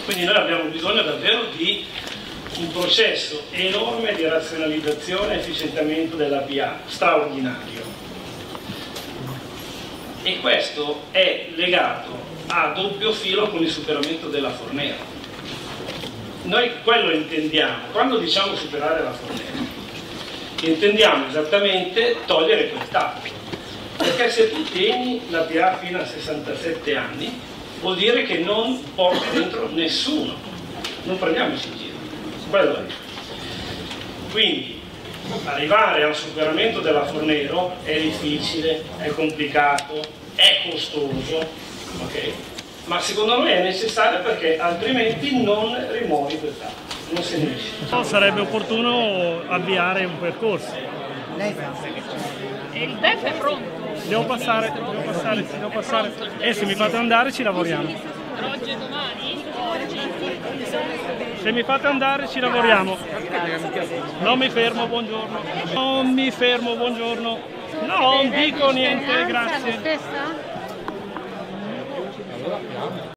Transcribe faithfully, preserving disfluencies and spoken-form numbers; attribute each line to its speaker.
Speaker 1: Quindi noi abbiamo bisogno davvero di un processo enorme di razionalizzazione e efficientamento della P A, straordinario. E questo è legato a doppio filo con il superamento della Fornero. Noi quello intendiamo, quando diciamo superare la Fornero, intendiamo esattamente togliere quel tappo, perché se tu tieni la P A fino a sessantasette anni vuol dire che non porti dentro nessuno, non prendiamoci in giro, quello è. Quindi arrivare al superamento della Fornero è difficile, è complicato, è costoso, ok? Ma secondo me è necessario, perché altrimenti non rimuovi quel tappo, non se ne esce.
Speaker 2: Sarebbe opportuno avviare un percorso.
Speaker 3: E il D E F è pronto?
Speaker 2: Devo passare, devo passare, devo passare. E se mi fate andare ci lavoriamo.
Speaker 3: Per oggi e domani?
Speaker 2: Se mi fate andare ci lavoriamo. Non mi fermo, buongiorno. Non mi fermo, buongiorno. No, non dico niente, grazie.